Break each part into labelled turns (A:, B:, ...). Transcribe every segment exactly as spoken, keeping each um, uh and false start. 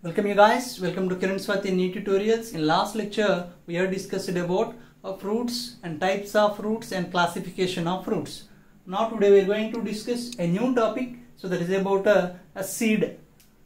A: Welcome you guys, welcome to Kiran Swati New Tutorials. In last lecture, we have discussed about uh, fruits and types of fruits and classification of fruits. Now today we are going to discuss a new topic, so that is about uh, a seed.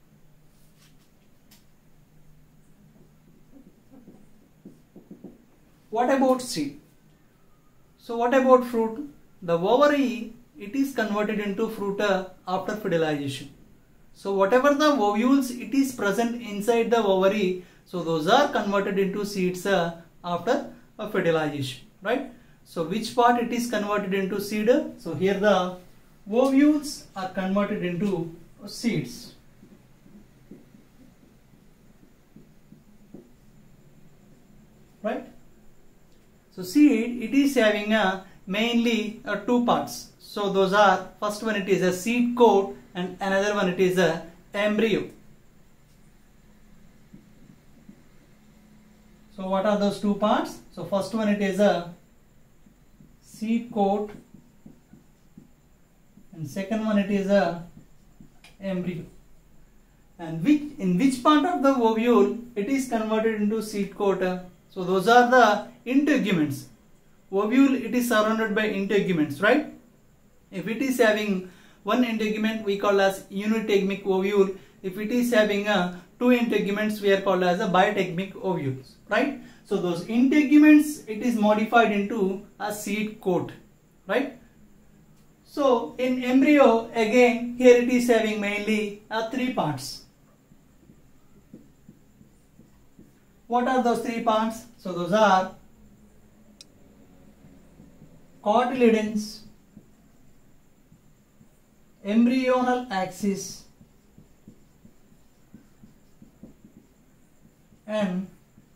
A: What about seed? So what about fruit? The ovary, it is converted into fruit uh, after fertilization. So whatever the ovules it is present inside the ovary, so those are converted into seeds uh, after uh, fertilization, right? So which part it is converted into seed? So here the ovules are converted into uh, seeds. Right? So seed, it is having uh, mainly uh, two parts. So those are, first one it is a seed coat and another one it is a embryo. So what are those two parts? So first one it is a seed coat and second one it is a embryo. And which in which part of the ovule it is converted into seed coat? So those are the integuments. Ovule, it is surrounded by integuments, right? If it is having one integument, we call as unitegmic ovule. If it is having a two integuments, we are called as a bitegmic ovules, right? So those integuments, it is modified into a seed coat, right? So in embryo, again here it is having mainly uh, three parts. What are those three parts? So those are cotyledons, embryonal axis, and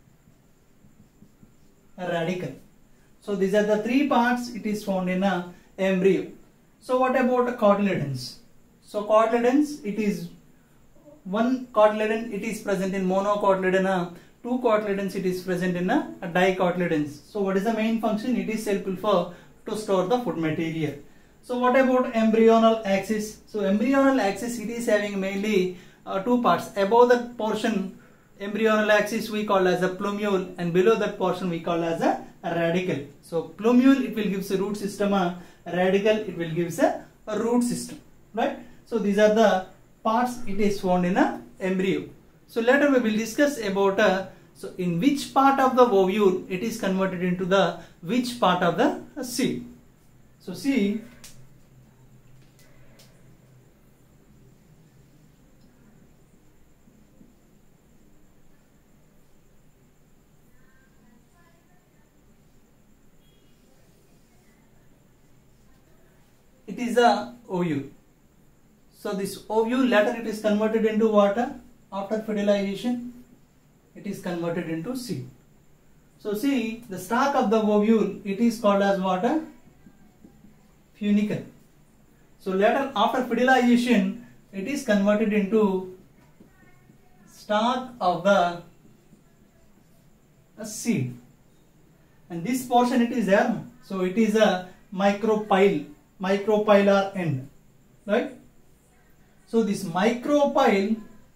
A: a radicle. So these are the three parts it is found in a embryo. So what about the cotyledons? So cotyledons, it is one cotyledon it is present in monocotyledon, two cotyledons it is present in a, a dicotyledons. So what is the main function? It is helpful for to store the food material. So what about embryonal axis? So embryonal axis, it is having mainly uh, two parts. Above that portion, embryonal axis we call as a plumule, and below that portion we call as a, a radicle. So plumule, it will give a root system, a radicle it will give a, a root system, right? So these are the parts it is found in a embryo. So later we will discuss about uh, so in which part of the ovule it is converted into the which part of the uh, seed. So see, it is a ovule. So this ovule, later it is converted into water after fertilization. It is converted into seed. So see, the stalk of the ovule, it is called as what? Funicle. So later after fertilization, it is converted into stalk of the a seed. And this portion it is there. So it is a micropyle, micropylar end, right? So this micropyle,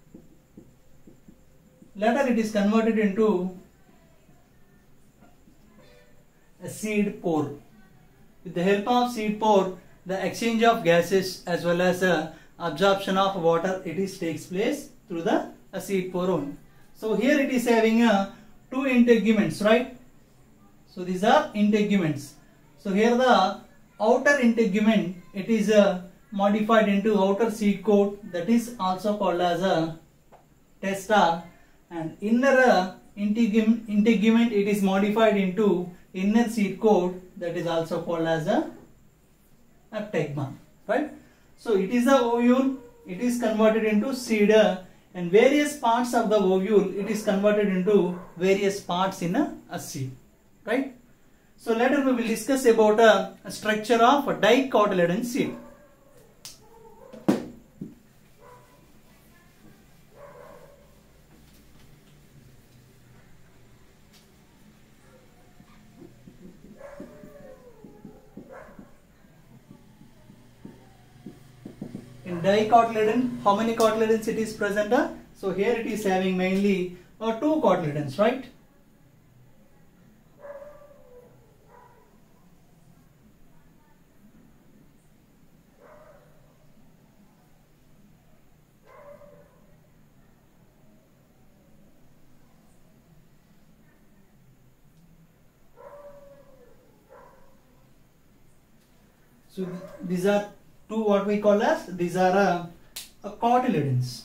A: later it is converted into a seed pore. With the help of seed pore, the exchange of gases as well as uh, absorption of water, it is takes place through the a seed pore only. So here it is having uh, two integuments, right? So these are integuments. So here the outer integument, it is uh, modified into outer seed coat, that is also called as a testa, and inner uh, integument, integument it is modified into inner seed coat, that is also called as a, a tegma, right? So it is a ovule, it is converted into seed, uh, and various parts of the ovule it is converted into various parts in a, a seed, right? So later we will discuss about uh, a structure of a dicotyledon seed. In dicotyledon, how many cotyledons it is present? So here it is having mainly uh, two cotyledons, right? So these are two what we call as, these are uh, uh, cotyledons.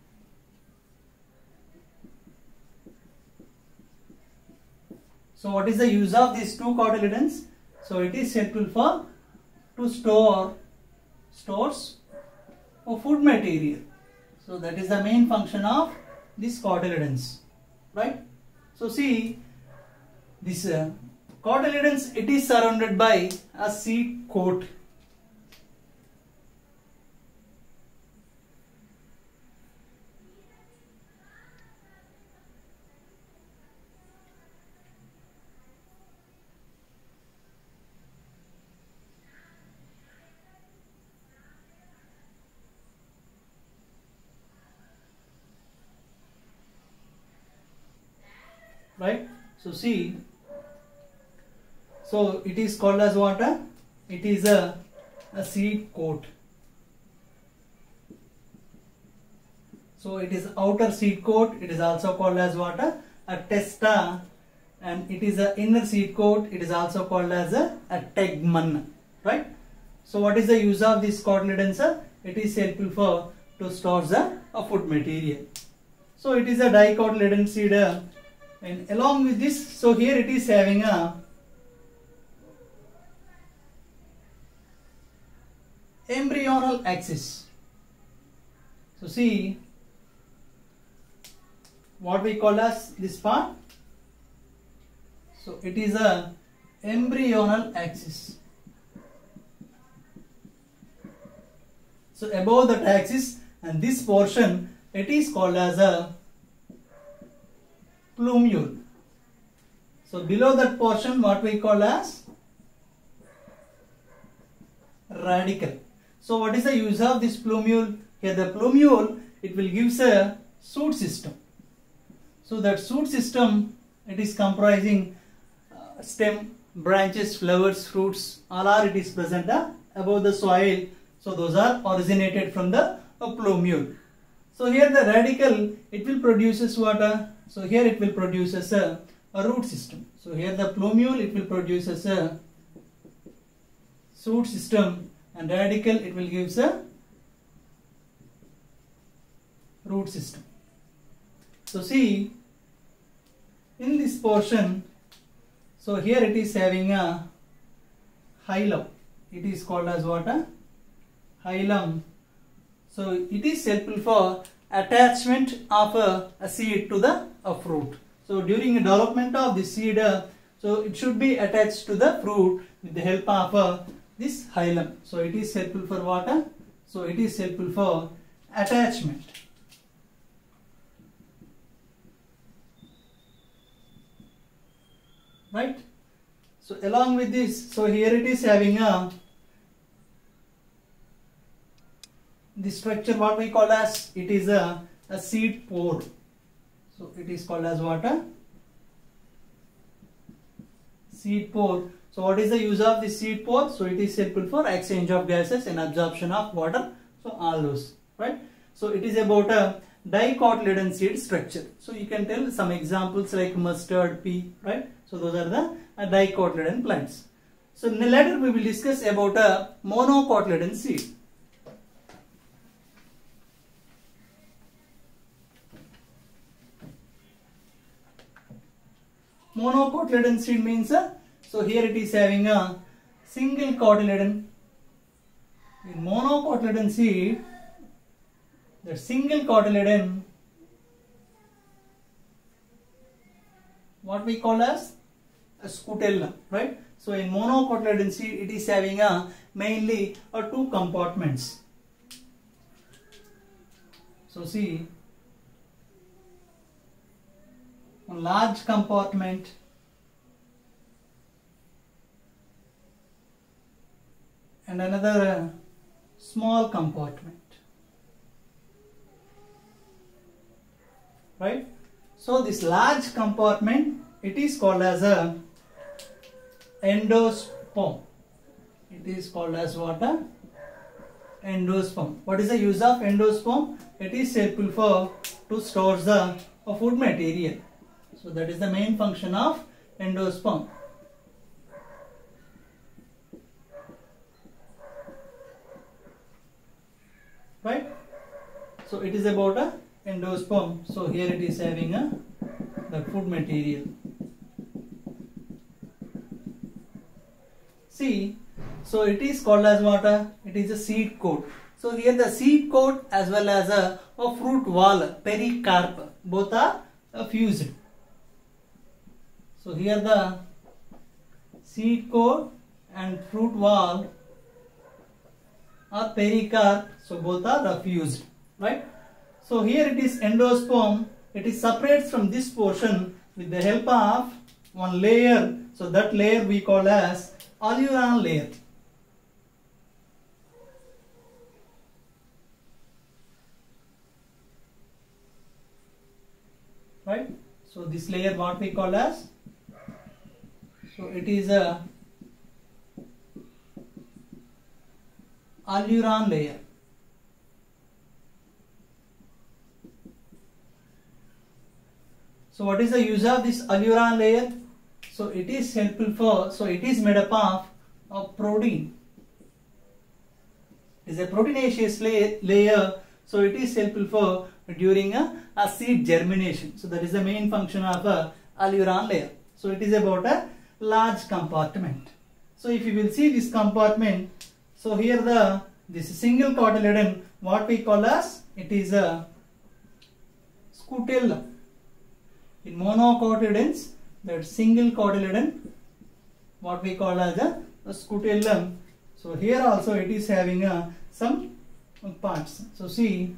A: So what is the use of these two cotyledons? So it is helpful for to store stores of food material. So that is the main function of these cotyledons, right? So see this uh, cotyledons, it is surrounded by a seed coat. Right? So see, so it is called as what? It is a, a seed coat. So it is outer seed coat. It is also called as what? A testa, and it is a inner seed coat. It is also called as a, a tegmen, right? So what is the use of this cotyledons? It is helpful for to store the a food material. So it is a dicotyledon seed. And along with this, so here it is having a embryonal axis. So see what we call as this part. So it is a embryonal axis. So above that axis and this portion, it is called as a plumule. So below that portion, what we call as radicle. So what is the use of this plumule? Here the plumule, it will give a shoot system. So that shoot system, it is comprising uh, stem, branches, flowers, fruits, all are it is present uh, above the soil. So those are originated from the uh, plumule. So here the radicle, it will produces water. So here it will produce as a, a root system. So here the plumule, it will produce as a shoot system, and radicle, it will give a root system. So see in this portion, so here it is having a hilum. It is called as what? A hilum. So it is helpful for attachment of a, a seed to the a fruit. So during the development of the seed, uh, so it should be attached to the fruit with the help of uh, this hilum. So it is helpful for what? Uh? So it is helpful for attachment. Right? So along with this, so here it is having a the structure what we call as, it is a, a seed pore. So it is called as what? A seed pore. So what is the use of the seed pore? So it is helpful for exchange of gases and absorption of water. So all those, right? So it is about a dicotyledon seed structure. So you can tell some examples like mustard, pea, right? So those are the uh, dicotyledon plants. So later we will discuss about a monocotyledon seed. Monocotyledon seed means, uh, so here it is having a single cotyledon. In monocotyledon seed, the single cotyledon, what we call as a scutellum, right? So in monocotyledon seed, it is having a mainly a two compartments. So see, one large compartment and another uh, small compartment. right? So this large compartment, it is called as a endosperm. It is called as what? A endosperm. What is the use of endosperm? It is helpful for to store the uh, food material. So that is the main function of endosperm. Right? So it is about a endosperm. So here it is having a the food material. See, so it is called as what? It is a seed coat. So here the seed coat as well as a, a fruit wall, pericarp, both are uh, fused. So here the seed coat and fruit wall are pericarp, so both are fused, right? So here it is endosperm. It is separates from this portion with the help of one layer. So that layer we call as alluvial layer. Right? So this layer what we call as, so it is a alluvial layer. So what is the use of this alluvial layer? So it is helpful for, so it is made up of, of protein. It is a proteinaceous layer, layer, so it is helpful for during a, a seed germination. So that is the main function of a alluvial layer. So it is about a large compartment. So if you will see this compartment, so here the this single cotyledon, what we call as, it is a scutellum. In monocotyledons, that single cotyledon, what we call as a, a scutellum. So here also it is having a, some parts. So see,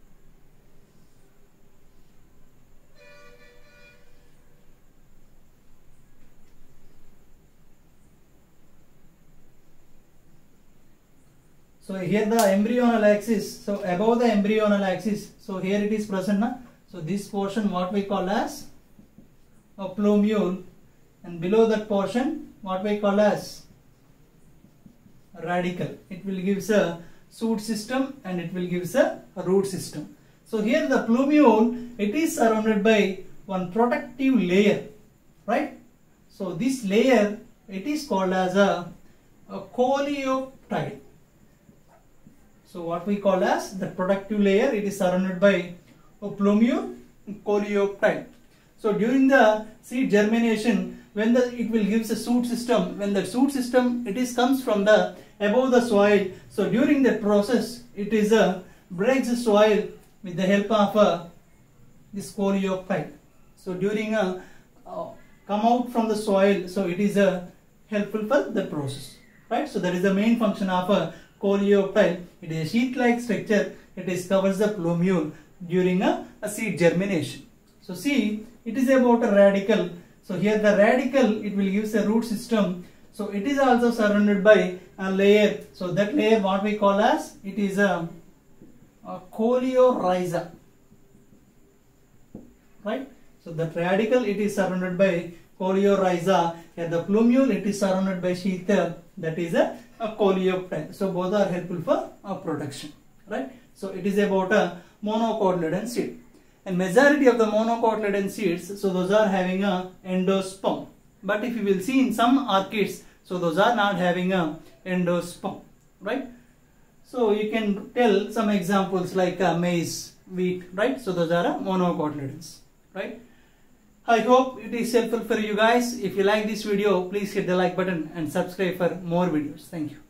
A: so here the embryonal axis, so above the embryonal axis, so here it is present. Na? So this portion what we call as a plumule, and below that portion what we call as a radicle. It will give a shoot system and it will give a, a root system. So here the plumule, it is surrounded by one protective layer, right? So this layer, it is called as a, a coleoptile. So what we call as the protective layer, it is surrounded by a plumule, coleoptile. So during the seed germination, when the it will gives a shoot system, when the shoot system it is comes from the above the soil, so during that process it is a breaks the soil with the help of a this coleoptile. So during a uh, come out from the soil, so it is a helpful for the process, right? So that is the main function of a coleoptile. It is a sheath-like structure. It is covers the plumule during a, a seed germination. So see, it is about a radicle. So here the radicle, it will give a root system. So it is also surrounded by a layer. So that layer what we call as, it is a, a coleorhiza, right? So that radicle, it is surrounded by coleorhiza. Here the plumule, it is surrounded by sheath, that is a, a coleoptile. So both are helpful for a production, right? So it is about a monocotyledon seed. And majority of the monocotyledon seeds, so those are having a endosperm. But if you will see in some orchids, so those are not having a endosperm, right? So you can tell some examples like uh, maize, wheat, right? So those are uh, monocotyledons, right? I hope it is helpful for you guys. If you like this video, please hit the like button and subscribe for more videos. Thank you.